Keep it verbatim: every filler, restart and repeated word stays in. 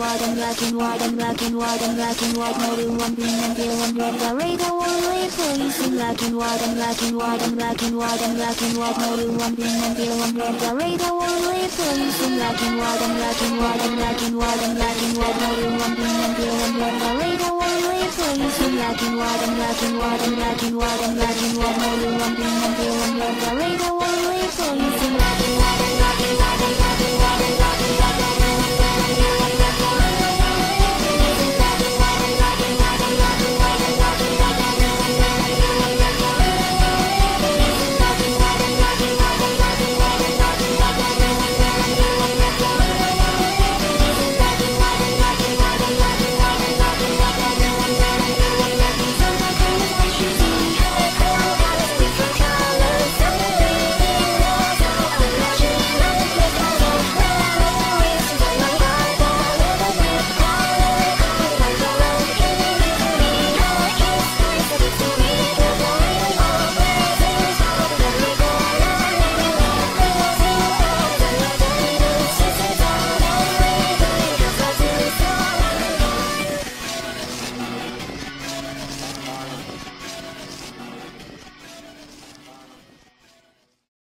white and black and white and black and white and black and white. Model one green and pale and red. The radar only police in black and white and black and white and black and white and black and white. Model one green and pale and red. The radar only police in black and white and black and white and black and white and black and white. Model one green and pale and red. The radar only police in black and white and black and white and black and white and black and white. Model one green and pale and red. The radar only police.